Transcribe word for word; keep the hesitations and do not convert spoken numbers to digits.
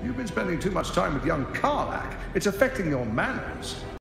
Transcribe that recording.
You've been spending too much time with young Karlak. It's affecting your manners.